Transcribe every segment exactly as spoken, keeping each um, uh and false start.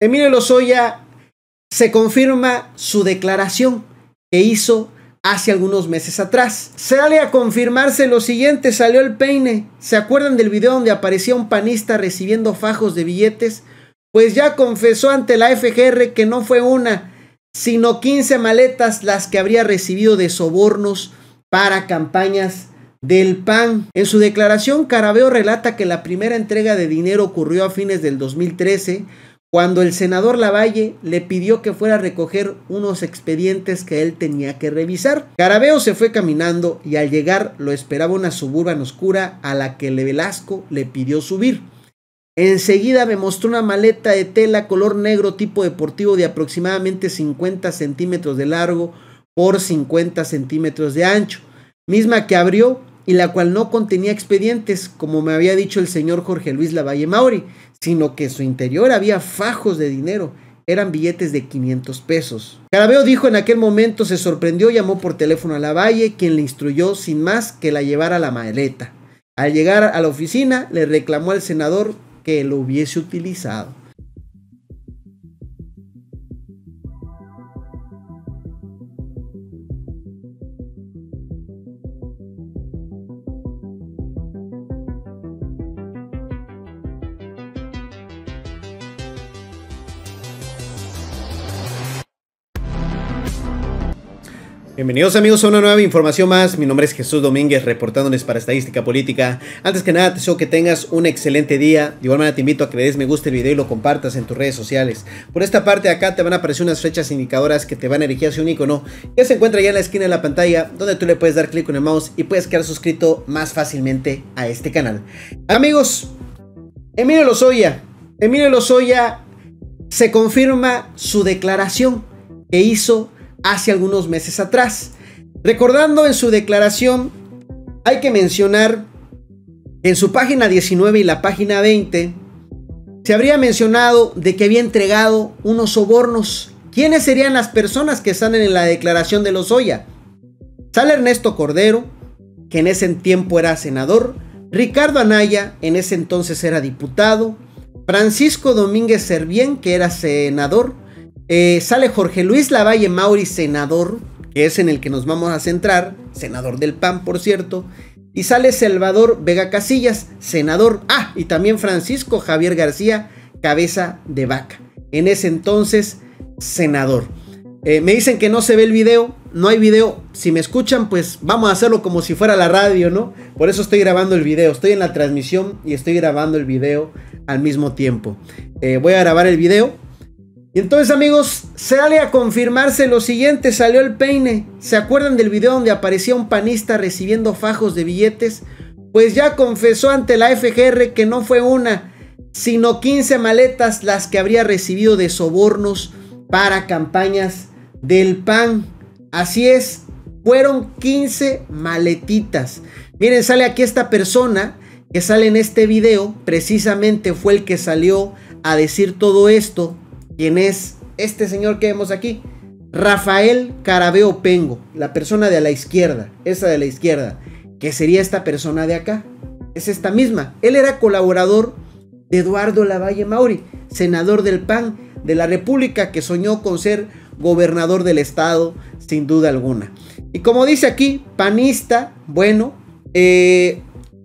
Emilio Lozoya se confirma su declaración que hizo hace algunos meses atrás. Sale a confirmarse lo siguiente, salió el peine. ¿Se acuerdan del video donde aparecía un panista recibiendo fajos de billetes? Pues ya confesó ante la F G R que no fue una, sino quince maletas las que habría recibido de sobornos para campañas del P A N. En su declaración, Caraveo relata que la primera entrega de dinero ocurrió a fines del dos mil trece, cuando el senador Lavalle le pidió que fuera a recoger unos expedientes que él tenía que revisar. Caraveo se fue caminando y al llegar lo esperaba una Suburban oscura a la que Velasco le pidió subir. Enseguida me mostró una maleta de tela color negro tipo deportivo de aproximadamente cincuenta centímetros de largo por cincuenta centímetros de ancho, misma que abrió y la cual no contenía expedientes, como me había dicho el señor Jorge Luis Lavalle Mauri, sino que en su interior había fajos de dinero, eran billetes de quinientos pesos. Caraveo dijo en aquel momento se sorprendió, llamó por teléfono a Lavalle, quien le instruyó sin más que la llevara a la maleta. Al llegar a la oficina le reclamó al senador que lo hubiese utilizado. Bienvenidos amigos a una nueva información más. Mi nombre es Jesús Domínguez, reportándoles para Estadística Política. Antes que nada te deseo que tengas un excelente día. De igual manera te invito a que le des me gusta el video y lo compartas en tus redes sociales. Por esta parte de acá te van a aparecer unas flechas indicadoras que te van a dirigir hacia un icono que se encuentra ya en la esquina de la pantalla, donde tú le puedes dar clic con el mouse y puedes quedar suscrito más fácilmente a este canal. Amigos, Emilio Lozoya Emilio Lozoya se confirma su declaración que hizo hace algunos meses atrás. Recordando en su declaración, hay que mencionar que en su página diecinueve y la página veinte se habría mencionado de que había entregado unos sobornos. ¿Quiénes serían las personas que salen en la declaración de Lozoya? Sale Ernesto Cordero, que en ese tiempo era senador, Ricardo Anaya, en ese entonces era diputado, Francisco Domínguez Servién, que era senador, Eh, sale Jorge Luis Lavalle Mauri, senador, que es en el que nos vamos a centrar, senador del P A N, por cierto, y sale Salvador Vega Casillas, senador, ah, y también Francisco Javier García, cabeza de vaca, en ese entonces senador. Eh, me dicen que no se ve el video, no hay video. Si me escuchan, pues vamos a hacerlo como si fuera la radio, ¿no? Por eso estoy grabando el video, estoy en la transmisión y estoy grabando el video al mismo tiempo. Eh, voy a grabar el video. Y entonces amigos, sale a confirmarse lo siguiente, salió el peine. ¿Se acuerdan del video donde aparecía un panista recibiendo fajos de billetes? Pues ya confesó ante la F G R que no fue una, sino quince maletas las que habría recibido de sobornos para campañas del P A N. Así es, fueron quince maletitas. Miren, sale aquí esta persona que sale en este video, precisamente fue el que salió a decir todo esto. ¿Quién es este señor que vemos aquí? Rafael Caraveo Pengo, la persona de la izquierda, esa de la izquierda, que sería esta persona de acá, es esta misma. Él era colaborador de Eduardo Lavalle Mauri, senador del P A N de la República, que soñó con ser gobernador del estado, sin duda alguna. Y como dice aquí, panista, bueno, eh,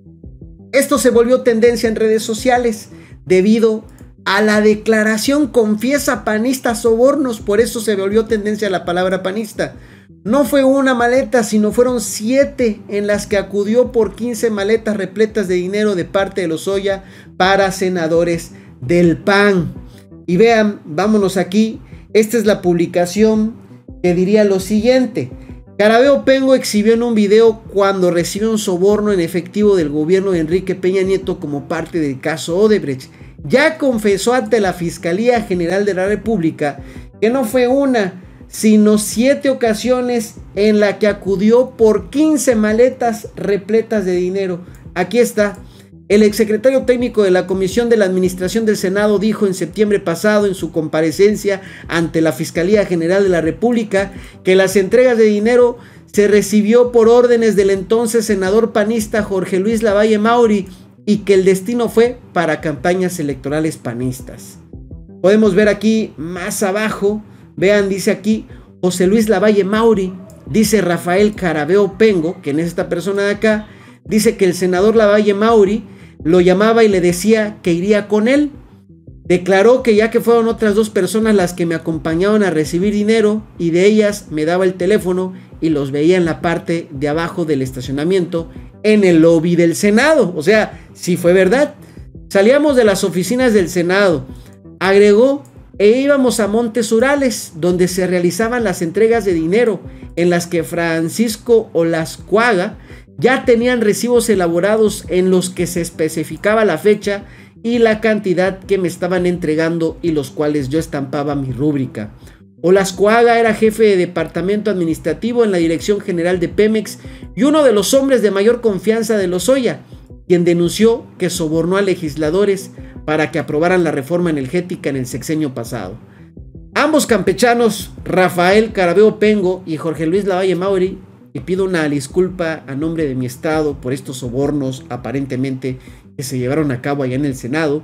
esto se volvió tendencia en redes sociales debido a a la declaración confiesa panista sobornos, por eso se volvió tendencia la palabra panista. No fue una maleta, sino fueron siete en las que acudió por quince maletas repletas de dinero de parte de Lozoya para senadores del P A N. Y vean, vámonos aquí, esta es la publicación que diría lo siguiente. Caraveo Pengo exhibió en un video cuando recibió un soborno en efectivo del gobierno de Enrique Peña Nieto como parte del caso Odebrecht. Ya confesó ante la Fiscalía General de la República que no fue una, sino siete ocasiones en la que acudió por quince maletas repletas de dinero. Aquí está. El exsecretario técnico de la Comisión de la Administración del Senado dijo en septiembre pasado en su comparecencia ante la Fiscalía General de la República que las entregas de dinero se recibió por órdenes del entonces senador panista Jorge Luis Lavalle Mauri y que el destino fue para campañas electorales panistas. Podemos ver aquí más abajo, vean, dice aquí José Luis Lavalle Mauri, dice Rafael Carabeo Pengo, que es esta persona de acá, dice que el senador Lavalle Mauri lo llamaba y le decía que iría con él. Declaró que ya que fueron otras dos personas las que me acompañaban a recibir dinero y de ellas me daba el teléfono y los veía en la parte de abajo del estacionamiento en el lobby del Senado. O sea, sí fue verdad. Salíamos de las oficinas del Senado, agregó, e íbamos a Montes Urales, donde se realizaban las entregas de dinero, en las que Francisco Olascuaga ya tenían recibos elaborados en los que se especificaba la fecha y la cantidad que me estaban entregando y los cuales yo estampaba mi rúbrica. Olascuaga era jefe de departamento administrativo en la Dirección General de Pemex y uno de los hombres de mayor confianza de Lozoya, quien denunció que sobornó a legisladores para que aprobaran la reforma energética en el sexenio pasado. Ambos campechanos, Rafael Carabeo Pengo y Jorge Luis Lavalle Mauri, y pido una disculpa a nombre de mi estado por estos sobornos aparentemente que se llevaron a cabo allá en el Senado.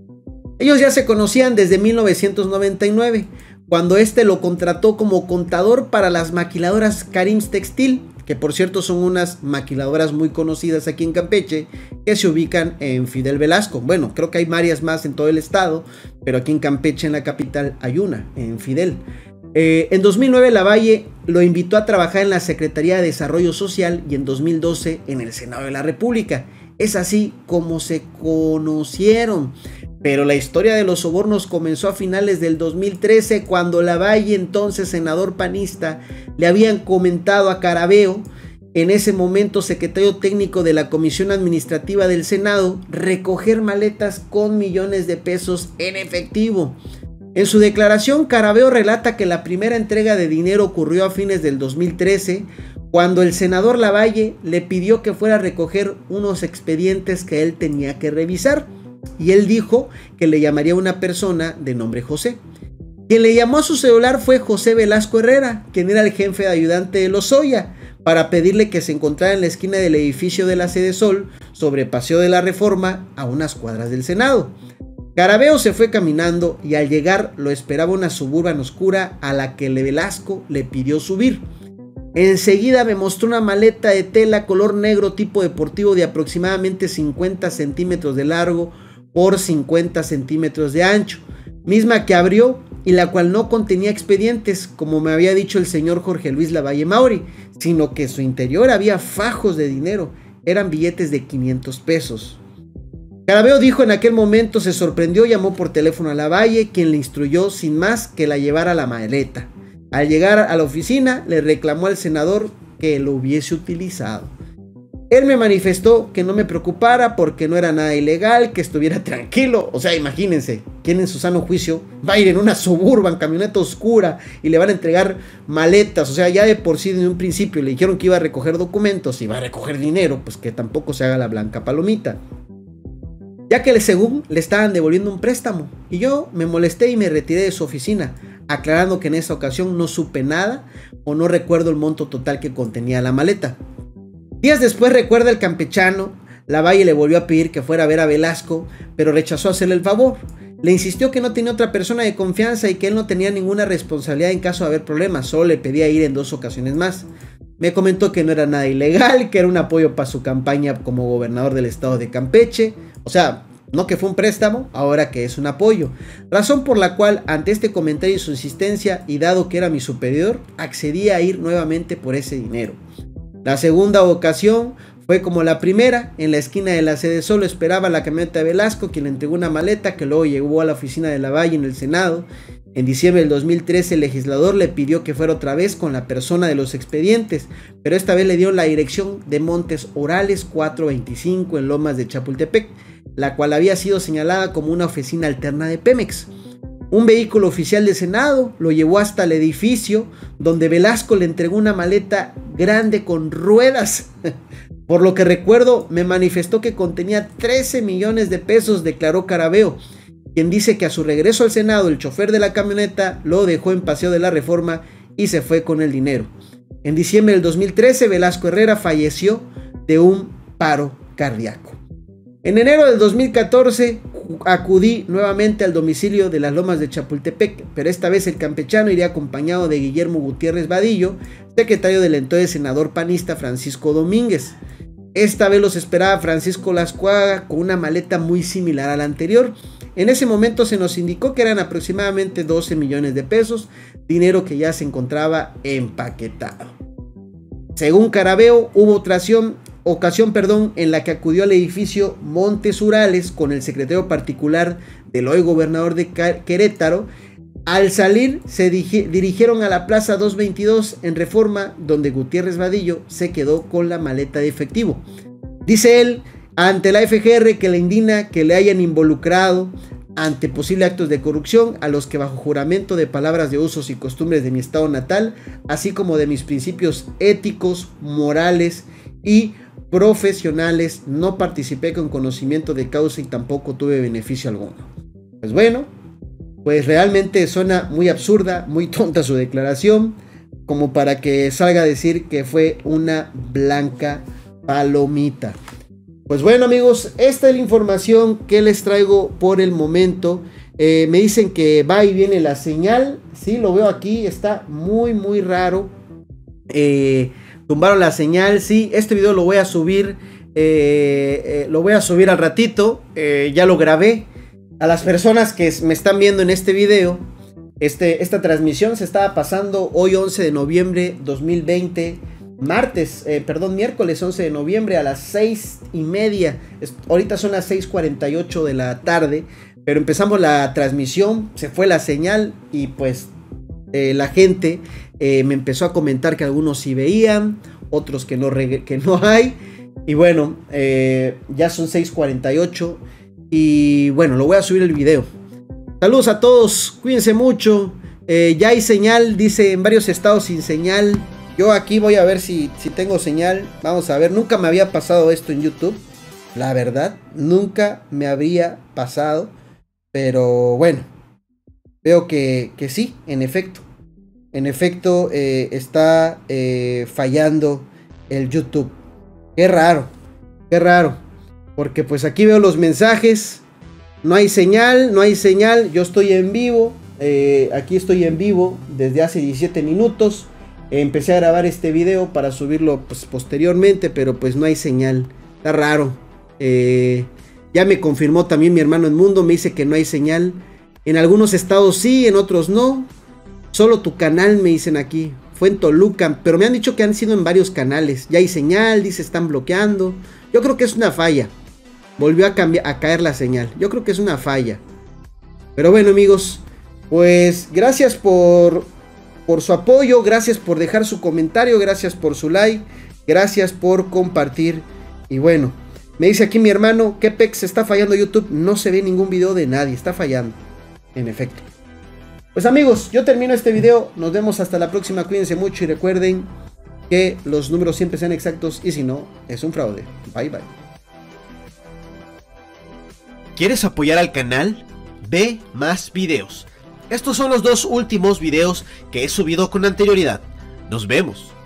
Ellos ya se conocían desde mil novecientos noventa y nueve, cuando este lo contrató como contador para las maquiladoras Karims Textil, que por cierto son unas maquiladoras muy conocidas aquí en Campeche, que se ubican en Fidel Velasco. Bueno, creo que hay varias más en todo el estado, pero aquí en Campeche, en la capital, hay una, en Fidel. Eh, en dos mil nueve Lavalle lo invitó a trabajar en la Secretaría de Desarrollo Social y en dos mil doce en el Senado de la República. Es así como se conocieron. Pero la historia de los sobornos comenzó a finales del dos mil trece, cuando Lavalle, entonces senador panista, le habían comentado a Carabeo, en ese momento secretario técnico de la Comisión Administrativa del Senado, recoger maletas con millones de pesos en efectivo. En su declaración, Carabeo relata que la primera entrega de dinero ocurrió a fines del dos mil trece, cuando el senador Lavalle le pidió que fuera a recoger unos expedientes que él tenía que revisar, y él dijo que le llamaría a una persona de nombre José. Quien le llamó a su celular fue José Velasco Herrera, quien era el jefe de ayudante de Lozoya, para pedirle que se encontrara en la esquina del edificio de la Sede Sol, sobre Paseo de la Reforma, a unas cuadras del Senado. Carabeo se fue caminando y al llegar lo esperaba una Suburban oscura a la que Velasco le pidió subir. Enseguida me mostró una maleta de tela color negro tipo deportivo de aproximadamente cincuenta centímetros de largo por cincuenta centímetros de ancho, misma que abrió y la cual no contenía expedientes, como me había dicho el señor Jorge Luis Lavalle Mauri, sino que en su interior había fajos de dinero, eran billetes de quinientos pesos. Carabeo dijo en aquel momento se sorprendió, llamó por teléfono a Lavalle, quien le instruyó sin más que la llevara a la maleta. Al llegar a la oficina le reclamó al senador que lo hubiese utilizado. Él me manifestó que no me preocupara porque no era nada ilegal, que estuviera tranquilo. O sea, imagínense, ¿quién en su sano juicio va a ir en una Suburban, camioneta oscura, y le van a entregar maletas? O sea, ya de por sí, en un principio le dijeron que iba a recoger documentos y va a recoger dinero, pues que tampoco se haga la blanca palomita. Ya que según le estaban devolviendo un préstamo. Y yo me molesté y me retiré de su oficina, aclarando que en esa ocasión no supe nada o no recuerdo el monto total que contenía la maleta. Días después, recuerda el campechano, Lavalle le volvió a pedir que fuera a ver a Velasco, pero rechazó hacerle el favor. Le insistió que no tenía otra persona de confianza y que él no tenía ninguna responsabilidad en caso de haber problemas, solo le pedía ir en dos ocasiones más. Me comentó que no era nada ilegal, que era un apoyo para su campaña como gobernador del estado de Campeche. O sea, no que fue un préstamo, ahora que es un apoyo. Razón por la cual, ante este comentario y su insistencia, y dado que era mi superior, accedí a ir nuevamente por ese dinero. La segunda ocasión fue como la primera, en la esquina de la Sede Sol esperaba la camioneta de Velasco, quien le entregó una maleta que luego llegó a la oficina de Lavalle en el Senado. En diciembre del dos mil trece el legislador le pidió que fuera otra vez con la persona de los expedientes, pero esta vez le dio la dirección de Montes Urales cuatrocientos veinticinco en Lomas de Chapultepec, la cual había sido señalada como una oficina alterna de Pemex. Un vehículo oficial de Senado lo llevó hasta el edificio, donde Velasco le entregó una maleta grande con ruedas. Por lo que recuerdo, me manifestó que contenía trece millones de pesos, declaró Carabeo, quien dice que a su regreso al Senado el chofer de la camioneta lo dejó en Paseo de la Reforma y se fue con el dinero. En diciembre del dos mil trece, Velasco Herrera falleció de un paro cardíaco. En enero del dos mil catorce acudí nuevamente al domicilio de las Lomas de Chapultepec, pero esta vez el campechano iría acompañado de Guillermo Gutiérrez Vadillo, secretario del entonces senador panista Francisco Domínguez. Esta vez los esperaba Francisco Lascuaga con una maleta muy similar a la anterior. En ese momento se nos indicó que eran aproximadamente doce millones de pesos, dinero que ya se encontraba empaquetado. Según Carabeo, hubo otra ocasión, ocasión perdón, en la que acudió al edificio Montes Urales con el secretario particular del hoy gobernador de Querétaro. Al salir se dirigieron a la Plaza doscientos veintidós en Reforma, donde Gutiérrez Vadillo se quedó con la maleta de efectivo. Dice él ante la F G R que le indigna que le hayan involucrado ante posibles actos de corrupción a los que bajo juramento de palabras de usos y costumbres de mi estado natal, así como de mis principios éticos, morales y profesionales, no participé con conocimiento de causa y tampoco tuve beneficio alguno. Pues bueno, pues realmente suena muy absurda, muy tonta su declaración, como para que salga a decir que fue una blanca palomita. Pues bueno amigos, esta es la información que les traigo por el momento. Eh, me dicen que va y viene la señal, sí, lo veo aquí, está muy muy raro. Eh, tumbaron la señal, sí, este video lo voy a subir, eh, eh, lo voy a subir al ratito, eh, ya lo grabé. A las personas que me están viendo en este video, este, esta transmisión se estaba pasando hoy once de noviembre dos mil veinte, martes, eh, perdón, miércoles once de noviembre a las seis y media, es, ahorita son las seis cuarenta y ocho de la tarde, pero empezamos la transmisión, se fue la señal y pues eh, la gente eh, me empezó a comentar que algunos sí veían, otros que no, que no hay, y bueno, eh, ya son seis cuarenta y ocho. Y bueno, lo voy a subir el video. Saludos a todos, cuídense mucho. eh, Ya hay señal, dice en varios estados sin señal. Yo aquí voy a ver si, si tengo señal. Vamos a ver, nunca me había pasado esto en YouTube. La verdad, nunca me habría pasado. Pero bueno, veo que, que sí, en efecto. En efecto, eh, está eh, fallando el YouTube. Qué raro, qué raro. Porque pues aquí veo los mensajes. No hay señal, no hay señal. Yo estoy en vivo. Eh, aquí estoy en vivo desde hace diecisiete minutos. Eh, empecé a grabar este video para subirlo pues, posteriormente. Pero pues no hay señal. Está raro. Eh, ya me confirmó también mi hermano Edmundo. Me dice que no hay señal. En algunos estados sí, en otros no. Solo tu canal me dicen aquí. Fue en Toluca. Pero me han dicho que han sido en varios canales. Ya hay señal, dice están bloqueando. Yo creo que es una falla. Volvió a, cambiar, a caer la señal. Yo creo que es una falla. Pero bueno amigos, pues gracias por, por su apoyo. Gracias por dejar su comentario. Gracias por su like. Gracias por compartir. Y bueno, me dice aquí mi hermano que Pex está fallando YouTube. No se ve ningún video de nadie. Está fallando. En efecto. Pues amigos, yo termino este video. Nos vemos hasta la próxima. Cuídense mucho y recuerden que los números siempre sean exactos. Y si no, es un fraude. Bye bye. ¿Quieres apoyar al canal? Ve más videos. Estos son los dos últimos videos que he subido con anterioridad. Nos vemos.